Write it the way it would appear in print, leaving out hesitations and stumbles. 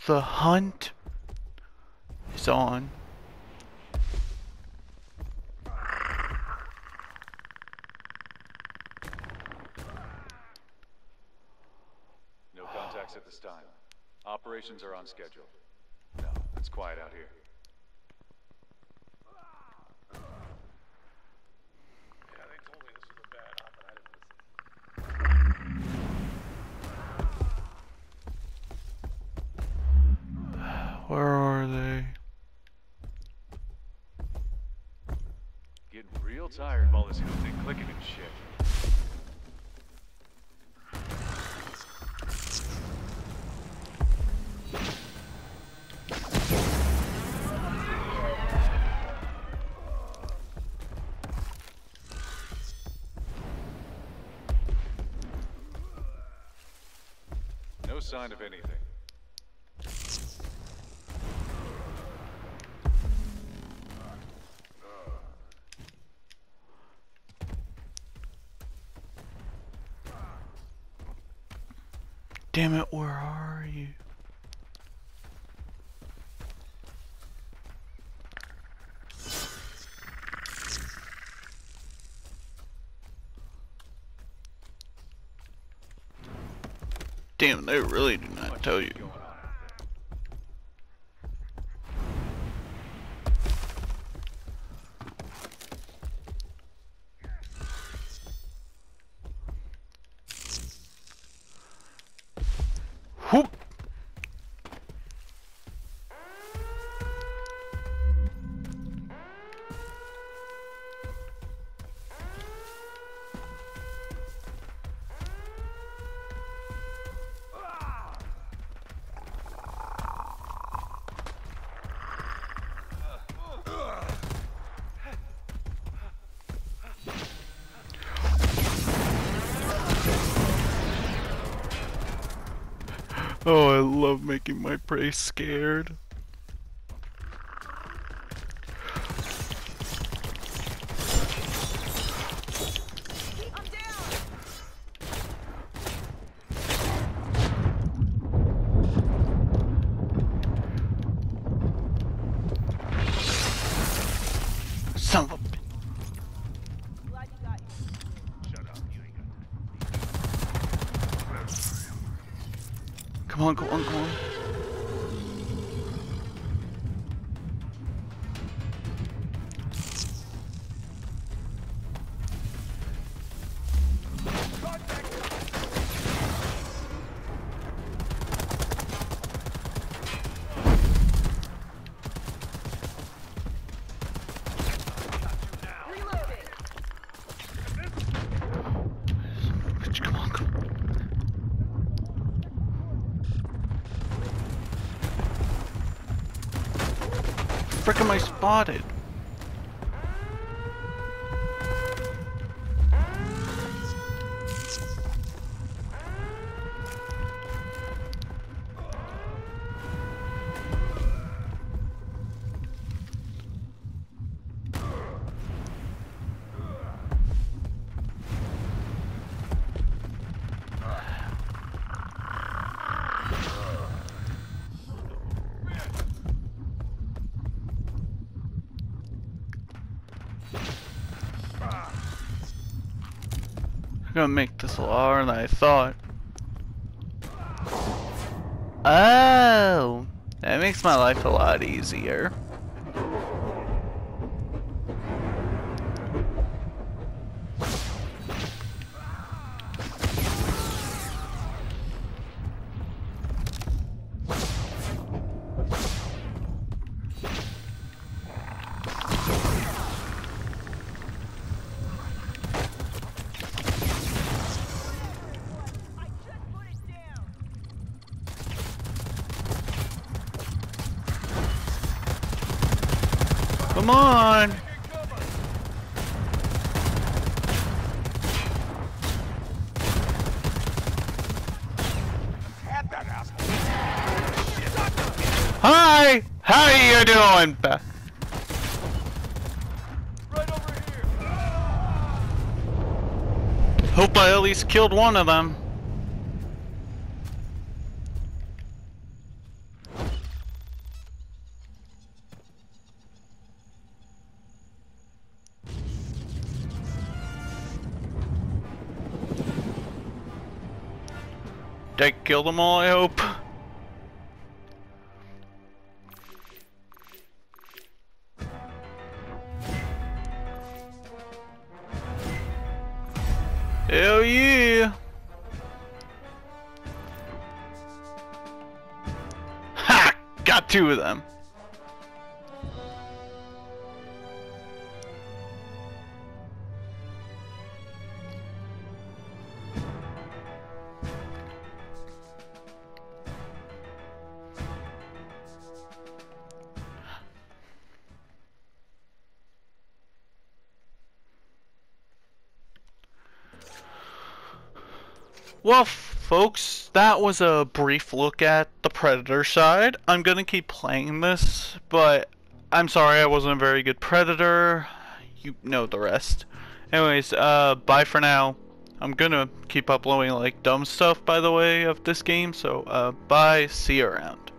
The hunt is on. No contacts at this time. Operations are on schedule. No, it's quiet out here. Yeah, they told me this was a bad op, but I didn't listen. Where are they? Getting real tired of all this hooting and clicking and shit. No sign of anything. Damn it, where are you? Damn, they really do not tell you. Whoop! Oh, I love making my prey scared. Son of a bitch. Come on, come on, come on. Come on, come on. Frick am I spotted? I'm gonna make this a lot harder than I thought. Oh, that makes my life a lot easier. Come on! Hi! How you doing? Right over here. Hope I at least killed one of them. They killed them all, I hope. Hell yeah! Ha! Got 2 of them. Well, folks, that was a brief look at the Predator side. I'm gonna keep playing this, but I'm sorry I wasn't a very good Predator. You know the rest. Anyways, bye for now. I'm gonna keep uploading like dumb stuff, by the way, of this game, so bye, see you around.